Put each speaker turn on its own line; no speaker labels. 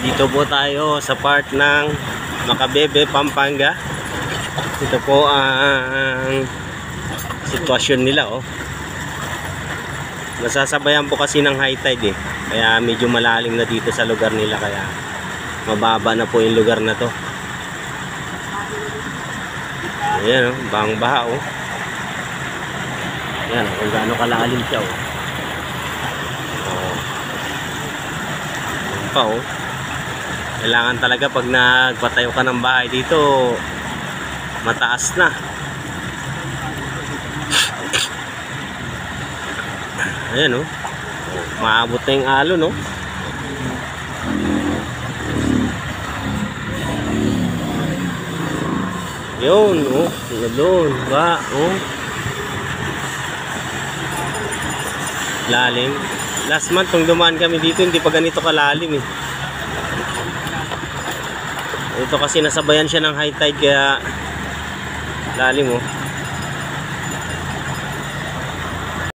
Dito po tayo sa part ng Macabebe, Pampanga. Ito po ang sitwasyon nila, oh. Nasasabayan po kasi ng high tide eh. Kaya medyo malalim na dito sa lugar nila, kaya mababa na po yung lugar na to. Ayan, oh, bahang baha, oh. Ayan, kung gaano kalalim siya, oh. Oh. Ayan pa, oh. Kailangan talaga pag nagpatayo ka ng bahay dito, mataas na. Ayan, oh. Maabot na yung alon, no? Yun, oh. Doon, ba, oh. Lalim. Last month, kung dumaan kami dito, hindi pa ganito kalalim, eh. Ito kasi nasabayan siya ng high tide, kaya lalim, oh.